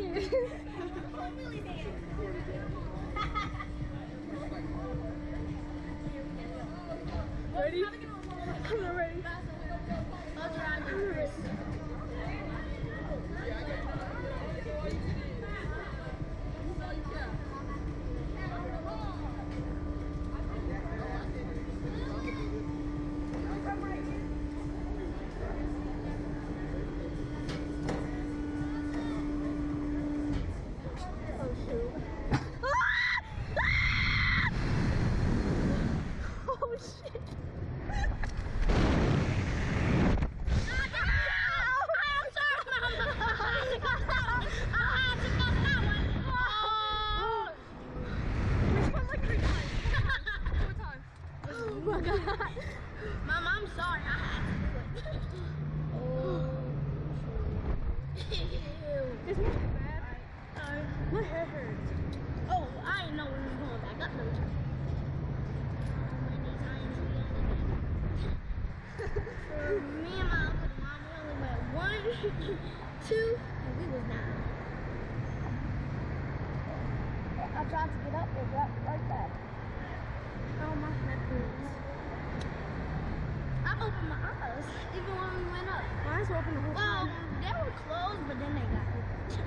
it. Ready? I'm not ready. I'm ready. Oh shit. Oh my god. Mom, I'm sorry. I had to do it. It's not bad. My hair hurts. Oh, I didn't know we was going back up though. Many times we For me and my uncle and mom, we only went 1, 2, and we was 9. I tried to get up there, but like that. Oh, my head hurts. I opened my eyes, even when we went up. My eyes were open the whole Well, time. they were closed, but then they got open.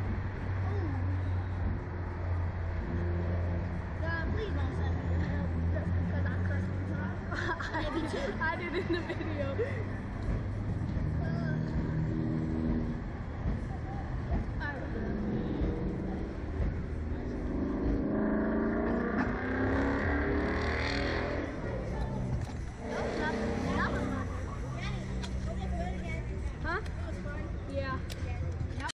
God, please don't send me to hell just because I cussed one time. I did in the video.